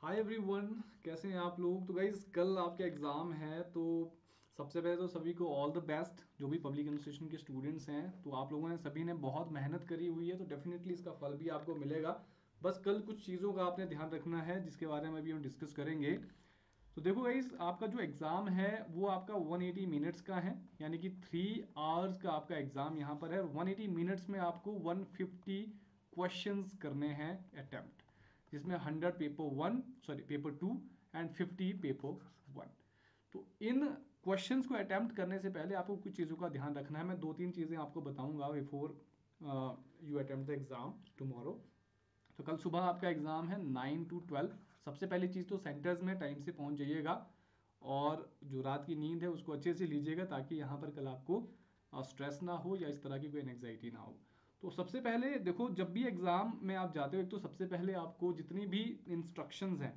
Hi everyone, कैसे हैं आप लोग। तो गाइज कल आपका एग्ज़ाम है, तो सबसे पहले तो सभी को ऑल द बेस्ट। जो भी पब्लिक इंस्टीट्यूशन के स्टूडेंट्स हैं, तो आप लोगों ने सभी ने बहुत मेहनत करी हुई है, तो डेफिनेटली इसका फल भी आपको मिलेगा। बस कल कुछ चीज़ों का आपने ध्यान रखना है, जिसके बारे में अभी हम डिस्कस करेंगे। तो देखो गाइज, आपका जो एग्ज़ाम है वो आपका 180 मिनट्स का है, यानी कि 3 आवर्स का आपका एग्ज़ाम यहाँ पर है। और 180 मिनट्स में आपको 150 क्वेश्चंस करने हैं अटेम्प्ट, जिसमें 100 पेपर 2 एंड 50 पेपर 1। तो इन क्वेश्चंस को अटेम्प्ट करने से पहले आपको कुछ चीज़ों का ध्यान रखना है। मैं 2-3 चीज़ें आपको बताऊंगा before you attempt the exam tomorrow. तो कल सुबह आपका एग्ज़ाम है 9 to 12। सबसे पहली चीज़ तो सेंटर्स में टाइम से पहुंच जाइएगा, और जो रात की नींद है उसको अच्छे से लीजिएगा, ताकि यहाँ पर कल आपको स्ट्रेस ना हो या इस तरह की कोई एंग्जाइटी ना हो। तो सबसे पहले देखो, जब भी एग्ज़ाम में आप जाते हो, एक तो सबसे पहले आपको जितनी भी इंस्ट्रक्शंस हैं,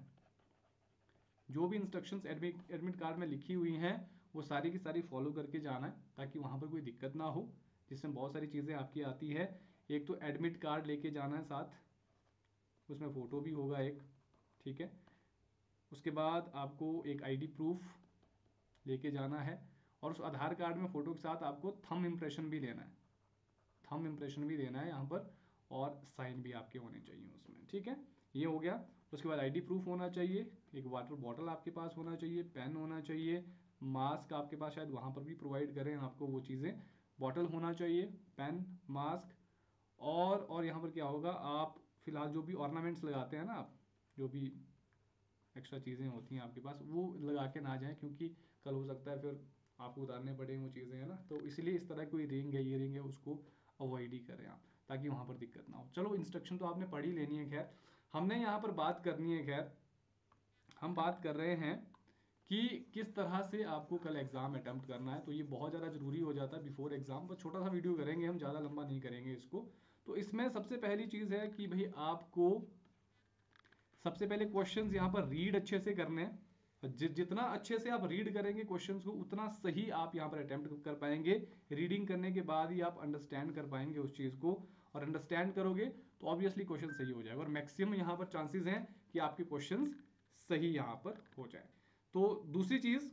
जो भी इंस्ट्रक्शंस एडमिट कार्ड में लिखी हुई हैं, वो सारी की सारी फॉलो करके जाना है, ताकि वहाँ पर कोई दिक्कत ना हो। जिसमें बहुत सारी चीज़ें आपकी आती है। एक तो एडमिट कार्ड लेके जाना है साथ, उसमें फ़ोटो भी होगा एक, ठीक है। उसके बाद आपको एक आईडी प्रूफ लेके जाना है, और उस आधार कार्ड में फ़ोटो के साथ आपको थंब इम्प्रेशन भी लेना है। थंब इम्प्रेशन भी देना है यहाँ पर, और साइन भी आपके होने चाहिए उसमें, ठीक है। ये हो गया। उसके बाद आईडी प्रूफ होना चाहिए, एक वाटर बॉटल आपके पास होना चाहिए, पेन होना चाहिए, मास्क आपके पास शायद वहाँ पर भी प्रोवाइड करें आपको वो चीज़ें। बॉटल होना चाहिए, पेन, मास्क। और यहाँ पर क्या होगा, आप फिलहाल जो भी ऑर्नामेंट्स लगाते हैं ना आप, जो भी एक्स्ट्रा चीज़ें होती हैं आपके पास, वो लगा के ना जाएं, क्योंकि कल हो सकता है फिर आपको उतारने पड़े वो चीज़ें, है ना। तो इसलिए इस तरह कोई रिंग है, ये रिंग है, उसको अवॉइड ही करें आप, ताकि वहाँ पर दिक्कत ना हो। चलो, इंस्ट्रक्शन तो आपने पढ़ ही लेनी है। खैर, हमने यहाँ पर बात करनी है। खैर, हम बात कर रहे हैं कि किस तरह से आपको कल एग्ज़ाम अटेम्प्ट करना है। तो ये बहुत ज़्यादा ज़रूरी हो जाता है बिफोर एग्ज़ाम। बस छोटा सा वीडियो करेंगे हम, ज़्यादा लंबा नहीं करेंगे इसको। तो इसमें सबसे पहली चीज़ है कि भाई आपको सबसे पहले क्वेश्चंस यहाँ पर रीड अच्छे से करने हैं। जितना अच्छे से आप रीड करेंगे क्वेश्चंस को, उतना सही आप यहाँ पर अटेम्प्ट कर पाएंगे। रीडिंग करने के बाद ही आप अंडरस्टैंड कर पाएंगे उस चीज़ को, और अंडरस्टैंड करोगे तो ऑब्वियसली क्वेश्चन सही हो जाएगा, और मैक्सिमम यहाँ पर चांसेस हैं कि आपके क्वेश्चंस सही यहाँ पर हो जाए। तो दूसरी चीज़,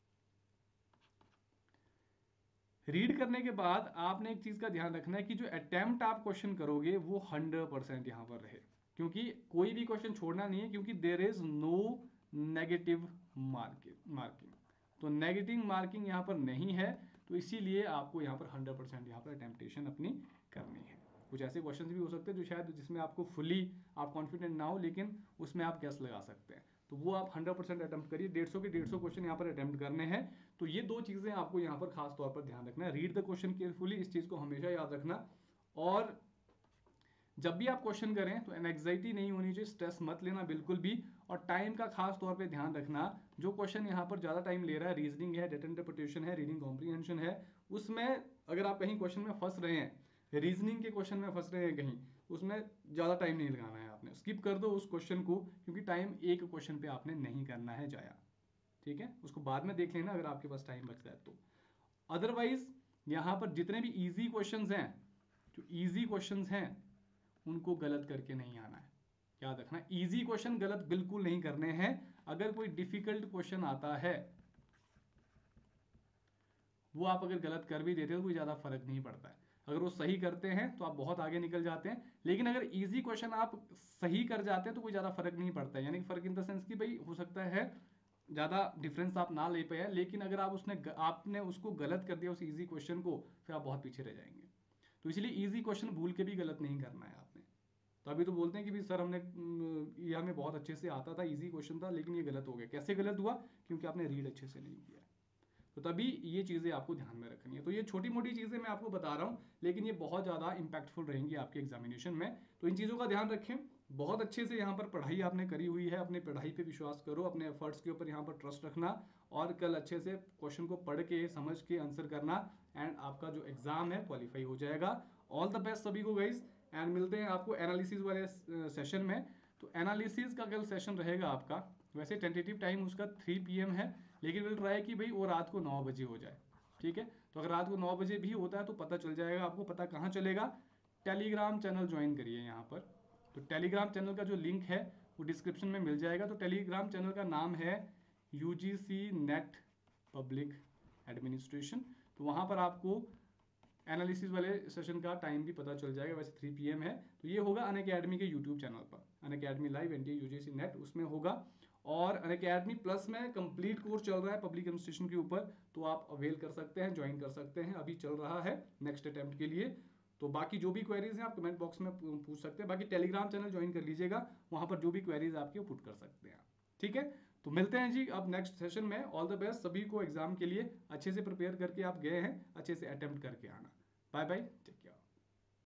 रीड करने के बाद आपने एक चीज का ध्यान रखना है कि जो अटेम्प्ट आप क्वेश्चन करोगे वो 100% यहां पर रहे, क्योंकि कोई भी क्वेश्चन छोड़ना नहीं है, क्योंकि there is no negative marking. तो नेगेटिव मार्किंग यहां पर नहीं है, तो इसीलिए आपको यहां पर 100% यहां पर अटेम्प्टेशन अपनी करनी है। कुछ ऐसे क्वेश्चन भी हो सकते हैं जो शायद जिसमें आपको फुली आप कॉन्फिडेंट ना हो, लेकिन उसमें आप गैस लगा सकते हैं। तो वो आप 100% अटेम्प्ट करिए। 150 के 150 क्वेश्चन यहाँ पर अटेम्प्ट करने हैं। तो ये दो चीज़ें आपको यहाँ पर खास तौर पर ध्यान रखना है। रीड द क्वेश्चन केयरफुली, इस चीज़ को हमेशा याद रखना। और जब भी आप क्वेश्चन करें तो एंग्जाइटी नहीं होनी चाहिए, स्ट्रेस मत लेना बिल्कुल भी। और टाइम का खास तौर पे ध्यान रखना। जो क्वेश्चन यहाँ पर ज़्यादा टाइम ले रहा है, रीजनिंग है, डेटा इंटरप्रिटेशन है, रीडिंग कॉम्प्रीहेंशन है, उसमें अगर आप कहीं क्वेश्चन में फंस रहे हैं, रीजनिंग के क्वेश्चन में फंस रहे हैं कहीं, उसमें ज़्यादा टाइम नहीं लगाना है आपने, स्किप कर दो उस क्वेश्चन को, क्योंकि टाइम एक क्वेश्चन पे आपने नहीं करना है जाया, ठीक है। उसको बाद में देख लेना अगर आपके पास टाइम बचता है तो। अदरवाइज यहाँ पर जितने भी इजी क्वेश्चंस हैं, जो इजी क्वेश्चंस हैं, उनको गलत करके नहीं आना है। याद रखना, इजी क्वेश्चन गलत बिल्कुल नहीं करने हैं। अगर कोई डिफिकल्ट क्वेश्चन आता है, वो आप अगर गलत कर भी देते हो तो कोई ज़्यादा फर्क नहीं पड़ता है। अगर वो सही करते हैं तो आप बहुत आगे निकल जाते हैं, लेकिन अगर इजी क्वेश्चन आप सही कर जाते हैं तो कोई ज़्यादा फर्क नहीं पड़ता है। यानी कि फर्क इन द सेंस कि भाई हो सकता है ज़्यादा डिफरेंस आप ना ले पाए, लेकिन अगर आप आपने उसको गलत कर दिया उस इजी क्वेश्चन को, फिर आप बहुत पीछे रह जाएंगे। तो इसलिए इजी क्वेश्चन भूल के भी गलत नहीं करना है आपने। तो अभी तो बोलते हैं कि भी सर हमने ये हमें बहुत अच्छे से आता था, इजी क्वेश्चन था, लेकिन ये गलत हो गया। कैसे गलत हुआ? क्योंकि आपने रीड अच्छे से नहीं किया। तो तभी ये चीज़ें आपको ध्यान में रखनी है। तो ये छोटी मोटी चीज़ें मैं आपको बता रहा हूँ, लेकिन ये बहुत ज़्यादा इंपैक्टफुल रहेंगी आपके एग्जामिनेशन में। तो इन चीज़ों का ध्यान रखें। बहुत अच्छे से यहाँ पर पढ़ाई आपने करी हुई है, अपने पढ़ाई पे विश्वास करो, अपने एफर्ट्स के ऊपर यहाँ पर ट्रस्ट रखना, और कल अच्छे से क्वेश्चन को पढ़ के समझ के आंसर करना, एंड आपका जो एग्जाम है क्वालिफाई हो जाएगा। ऑल द बेस्ट सभी को गाइज, एंड मिलते हैं आपको एनालिसिस वाले सेशन में। तो एनालिसिस का कल सेशन रहेगा आपका, वैसे टेंटेटिव टाइम उसका 3 PM है, लेकिन विल ट्राई कि भाई वो रात को 9 बजे हो जाए, ठीक है। तो अगर रात को 9 बजे भी होता है तो पता चल जाएगा आपको। पता कहाँ चलेगा? टेलीग्राम चैनल ज्वाइन करिए यहाँ पर। तो टेलीग्राम चैनल का जो लिंक है वो डिस्क्रिप्शन में मिल जाएगा। तो टेलीग्राम चैनल का नाम है UGC नेट पब्लिक एडमिनिस्ट्रेशन। तो वहाँ पर आपको एनालिसिस वाले सेशन का टाइम भी पता चल जाएगा, वैसे 3 PM है। तो ये होगा अनअकैडमी के यूट्यूब चैनल पर, Unacademy live NTA UGC NET, उसमें होगा। और अनअकैडमी प्लस में कंप्लीट कोर्स चल रहा है पब्लिक एडमिनिस्ट्रेशन के ऊपर, तो आप अवेल कर सकते हैं, ज्वाइन कर सकते हैं, अभी चल रहा है नेक्स्ट अटेम्प्ट के लिए। तो बाकी जो भी क्वेरीज हैं आप कमेंट बॉक्स में पूछ सकते हैं। बाकी टेलीग्राम चैनल ज्वाइन कर लीजिएगा, वहाँ पर जो भी क्वेरीज आपकी वो पुट कर सकते हैं। ठीक है, तो मिलते हैं जी अब नेक्स्ट सेशन में। ऑल द बेस्ट सभी को एग्जाम के लिए, अच्छे से प्रिपेयर करके आप गए हैं, अच्छे से अटेम्प्ट करके आना। Bye bye, take care.